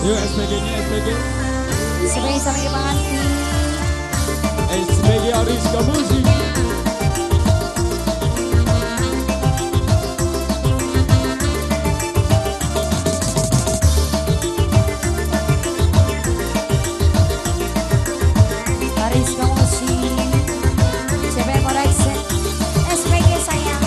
Yuk SPG-nya SPG. SPG sampai pengantin. SPG Ariska Musik. Ariska Musik. CP Koreksi. SPG sayang.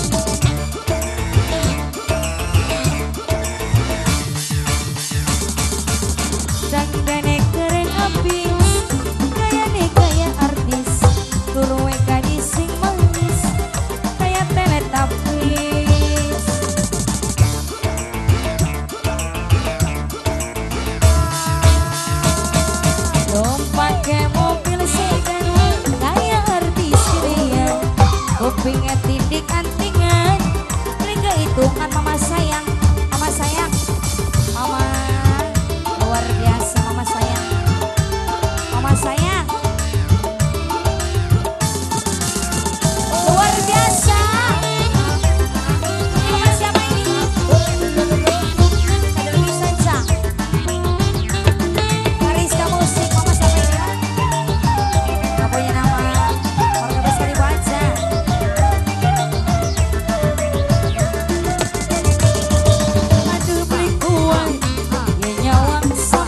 Dandannya keren abis, gayanya gaya artis, turunnya gadis sing manis, kayak Teletubbies. Pakai mobil sedan, kayak artis gedean, kupingnya tindik antingan, liga hitungan mama sayang, mama sayang, mama. Luar biasa mama sayang, mama sayang, luar biasa. Ini mama siapa ini? Ada lebih saja. Ariska Musik, mama siapa ini ya? Gak punya nama, keluarga besar ibu aja. Aduh beli kuah, ya nyawang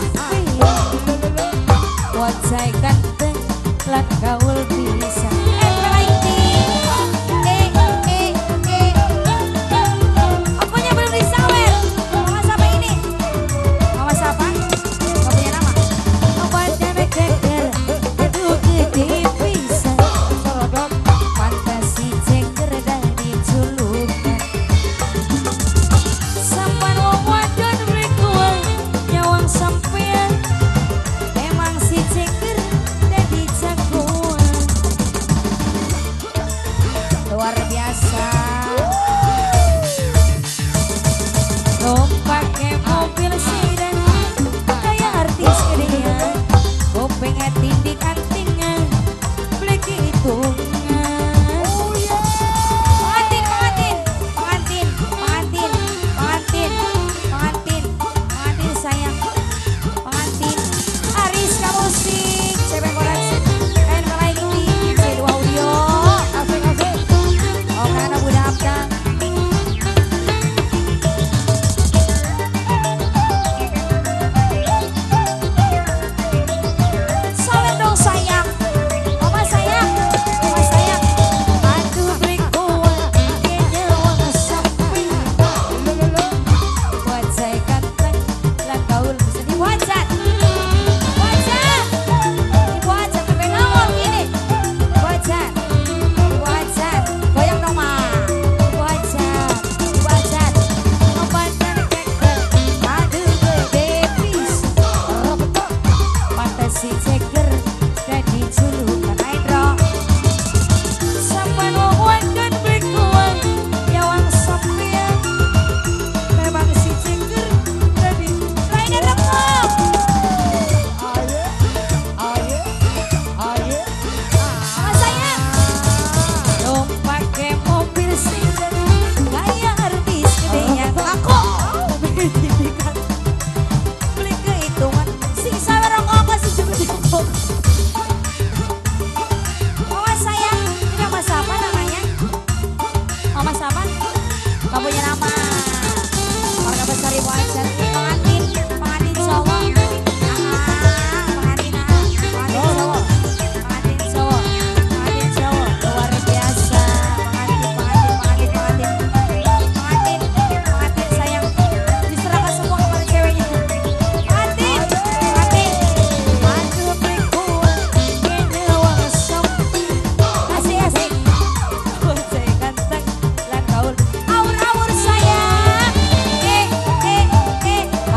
wajah ganteng lan gaul bisa apanya belum disawer. Mama siapa ini? Mama siapa? Gak punya nama. Obatnya beker aduh gede bisa fantasi jengger dari julukan sampan wong wadon berkuah nyawang sampean. Emang si ceker jadi jagoan luar biasa. Pakai mobil sedan kayak artis gedean, kupingnya tindik antingan, beli hitungan. Pengantin, pengantin, pengantin, pengantin, pengantin, pengantin, pengantin sayang. Pengantin Ariska Musik, CP Koreksi, kain Kalaiki, C2 Audio, asik-asik. Oh karena budak abdang. Salam dong sayang, mama sayang, mama sayang. Aduh berikuan, kayaknya wangi sapi. Wajah ganteng, lah gaul bisa diwajat. Wajah, diwajat sampai ngawal gini. Wajah, wajah, goyang dong ma. Wajah, wajah, obatnya keker, aduh gede bisa. Fantasi ceker jadi julukan Aindro. Sampai wong wadon berkuah nyawang sampean. Memang si ceker jadi lainnya rengok. Mama sayang, dong pakai mobil sedan kayak artis gedean. Aku berdidikan beli kehitungan sing sawer rokok sih jemput. Mama sayang, ini mama siapa namanya? Mama siapa? Gak punya nama. Keluarga besar ibu aja. Pengantin, pengantin cowok. Pengantin cowok. Pengantin cowok. Pengantin cowok. Luar biasa. Pengantin, pengantin, pengantin, pengantin. Pengantin sayang. Diserahkan semua kepada ceweknya. Pengantin, pengantin. Aduh berikuan, kayaknya wangi sapi. Asik-asik. Wajah ganteng lan gaul. Aur-aur sayang.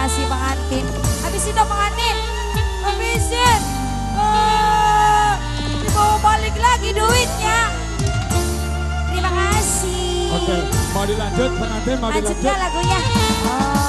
kasih Bang Antin. Habisin dong Bang Antin. Habisin. Dibawa balik lagi duitnya. Terima kasih. Oke, mau dilanjut pengantin, mau Lanjut dilanjut. lagunya. Oh.